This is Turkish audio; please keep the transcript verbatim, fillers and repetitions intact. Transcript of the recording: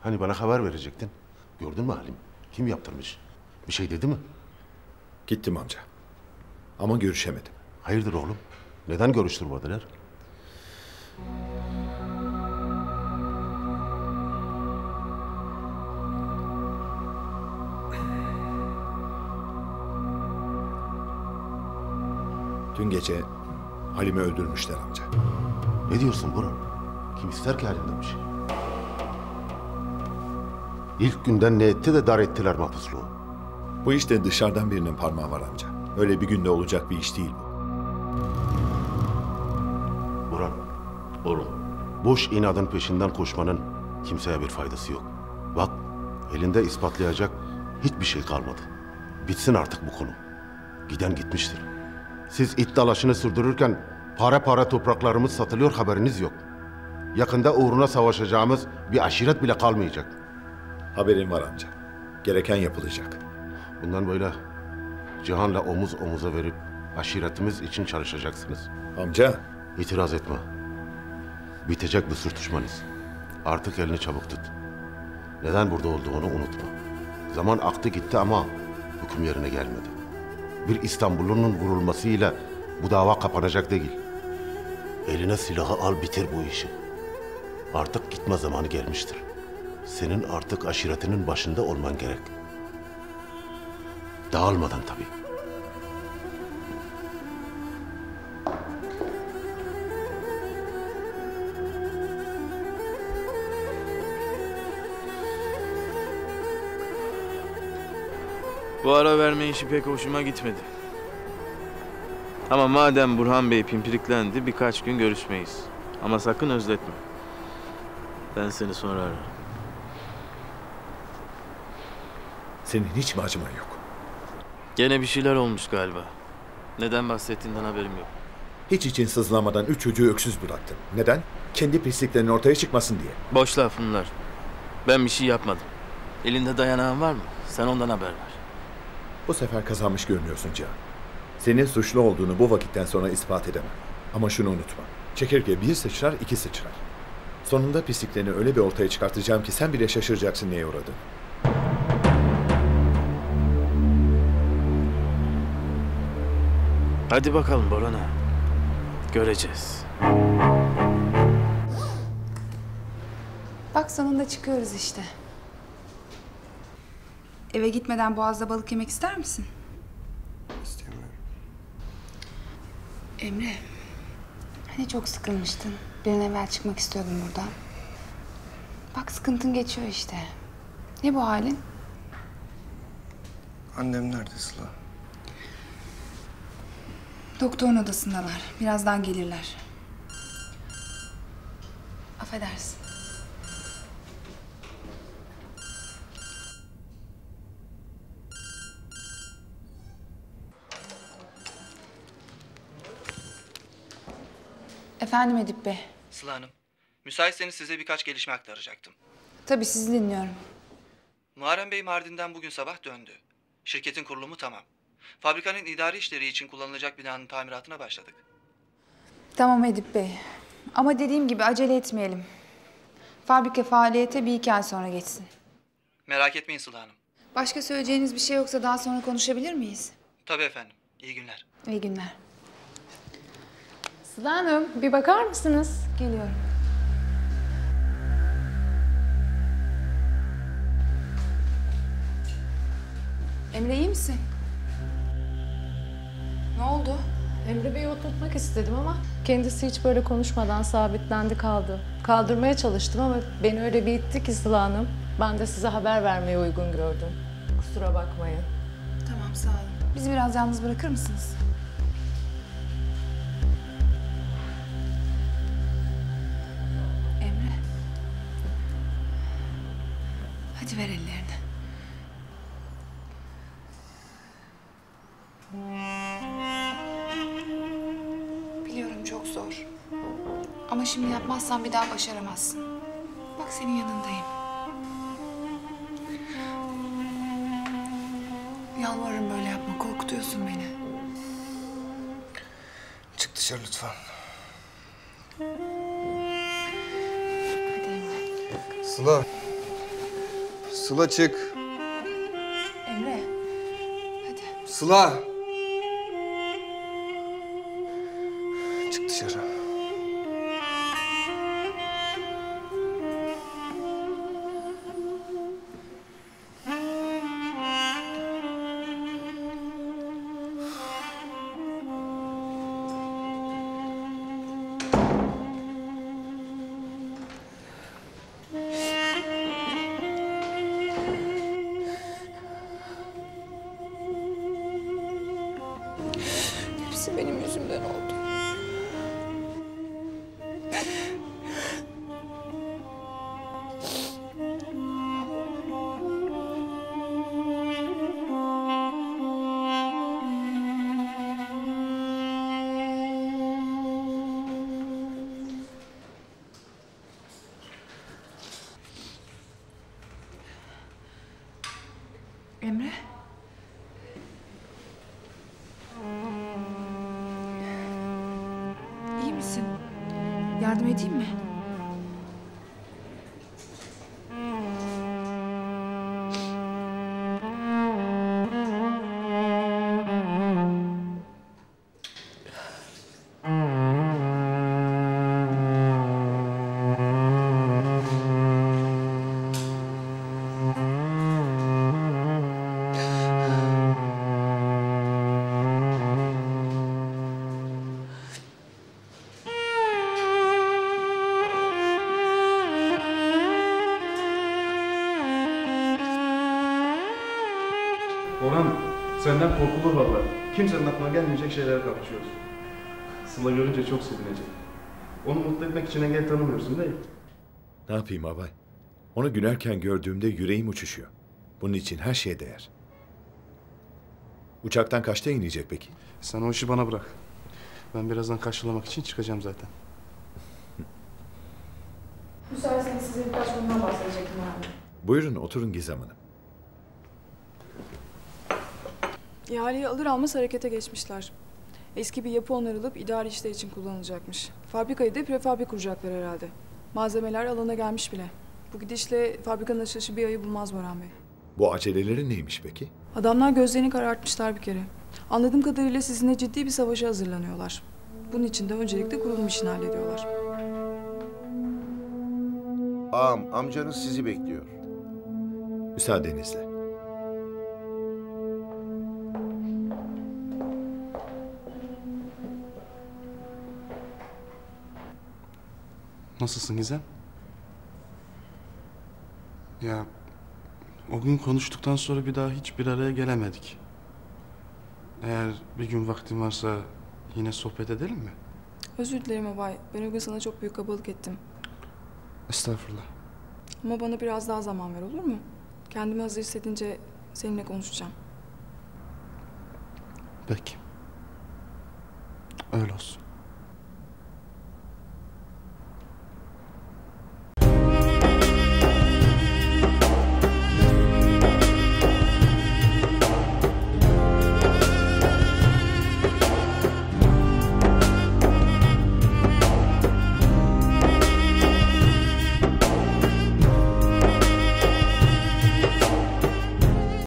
Hani bana haber verecektin. Gördün mü Halim? Kim yaptırmış? Bir şey dedi mi? Gittim amca. Ama görüşemedim. Hayırdır oğlum? Neden görüştürmediler? Dün gece Halim'i öldürmüşler amca. Ne diyorsun Burhan? Kim ister ki Halim'den bir şey? İlk günden ne etti de dar ettiler mahpusluğu. Bu işte dışarıdan birinin parmağı var amca. Öyle bir günde olacak bir iş değil bu. Burhan, oğlum, boş inadın peşinden koşmanın kimseye bir faydası yok. Bak, elinde ispatlayacak hiçbir şey kalmadı. Bitsin artık bu konu. Giden gitmiştir. Siz it dalaşını sürdürürken para para topraklarımız satılıyor, haberiniz yok. Yakında uğruna savaşacağımız bir aşiret bile kalmayacak. Haberim var amca. Gereken yapılacak. Bundan böyle Cihan'la omuz omuza verip aşiretimiz için çalışacaksınız. Amca. İtiraz etme. Bitecek bu sürtüşmanız. Artık elini çabuk tut. Neden burada olduğunu unutma. Zaman aktı gitti ama hüküm yerine gelmedi. Bir İstanbul'un vurulmasıyla bu dava kapanacak değil. Eline silahı al, bitir bu işi. Artık gitme zamanı gelmiştir. Senin artık aşiretinin başında olman gerek. Dağılmadan tabii. Bu ara verme işi pek hoşuma gitmedi. Ama madem Burhan Bey pimpiriklendi, birkaç gün görüşmeyiz. Ama sakın özletme. Ben seni sonra ararım. Senin hiç mi acıman yok? Gene bir şeyler olmuş galiba. Neden bahsettiğinden haberim yok. Hiç için sızlamadan üç çocuğu öksüz bıraktın. Neden? Kendi pisliklerinin ortaya çıkmasın diye. Boş laf bunlar. Ben bir şey yapmadım. Elinde dayanağın var mı? Sen ondan haber ver. Bu sefer kazanmış görünüyorsun Cihan. Senin suçlu olduğunu bu vakitten sonra ispat edemem. Ama şunu unutma. Çekirge bir sıçrar, iki sıçrar. Sonunda pisliklerini öyle bir ortaya çıkartacağım ki sen bile şaşıracaksın neye uğradın. Hadi bakalım Boran ağa. Göreceğiz. Bak sonunda çıkıyoruz işte. Eve gitmeden Boğaz'da balık yemek ister misin? İstemiyorum. Emre, hani çok sıkılmıştın. Bir an evvel çıkmak istiyordun buradan. Bak sıkıntın geçiyor işte. Ne bu halin? Annem nerede Sıla? Doktorun odasındalar. Birazdan gelirler. Affedersin. Efendim Edip Bey. Sıla Hanım, müsaitseniz size birkaç gelişme aktaracaktım. Tabii sizi dinliyorum. Muharrem Bey Mardin'den bugün sabah döndü. Şirketin kurulumu tamam. Fabrikanın idari işleri için kullanılacak binanın tamiratına başladık. Tamam Edip Bey. Ama dediğim gibi acele etmeyelim. Fabrika faaliyete bir iki ay sonra geçsin. Merak etmeyin Sıla Hanım. Başka söyleyeceğiniz bir şey yoksa daha sonra konuşabilir miyiz? Tabii efendim. İyi günler. İyi günler. Sıla Hanım, bir bakar mısınız? Geliyorum. Emre iyi misin? Ne oldu? Emre Bey'i oturtmak istedim ama kendisi hiç böyle konuşmadan sabitlendi kaldı. Kaldırmaya çalıştım ama beni öyle bir itti ki Sıla Hanım. Ben de size haber vermeyi uygun gördüm. Kusura bakmayın. Tamam sağ olun. Bizi biraz yalnız bırakır mısınız? Emre. Hadi ver ellerini. Biliyorum çok zor. Ama şimdi yapmazsan bir daha başaramazsın. Bak senin yanındayım. Yalvarırım böyle yapma. Korkutuyorsun beni. Çık dışarı lütfen. Hadi Emre. Sıla. Sıla çık. Emre. Hadi. Sıla. Çık dışarı. Hepsi benim yüzümden oldu. Emre. İyi misin? Yardım edeyim mi? Orhan, senden korkulur valla. Kimsenin aklına gelmeyecek şeylere kalkışıyoruz. Sıla görünce çok sevinecek. Onu mutlu etmek için engel tanımıyorsun değil mi? Ne yapayım abay? Onu gülerken gördüğümde yüreğim uçuşuyor. Bunun için her şeye değer. Uçaktan kaçta inecek peki? Sen o işi bana bırak. Ben birazdan karşılamak için çıkacağım zaten. Müsaitseniz size birkaç konudan bahsedecektim abi. Buyurun oturun Gizem Hanım. İhaleyi alır almaz harekete geçmişler. Eski bir yapı onarılıp idari işler için kullanılacakmış. Fabrikayı da prefabrik kuracaklar herhalde. Malzemeler alana gelmiş bile. Bu gidişle fabrikanın açılışı bir ayı bulmaz Boran Bey. Bu aceleleri neymiş peki? Adamlar gözlerini karartmışlar bir kere. Anladığım kadarıyla sizinle ciddi bir savaşa hazırlanıyorlar. Bunun için de öncelikle kurulum işini hallediyorlar. Ağam, amcanız sizi bekliyor. Müsaadenizle. Nasılsın Gizem? Ya, o gün konuştuktan sonra bir daha hiç bir araya gelemedik. Eğer bir gün vaktin varsa yine sohbet edelim mi? Özür dilerim abay. Ben o gün sana çok büyük kabalık ettim. Estağfurullah. Ama bana biraz daha zaman ver, olur mu? Kendimi hazır hissedince seninle konuşacağım. Peki. Öyle olsun.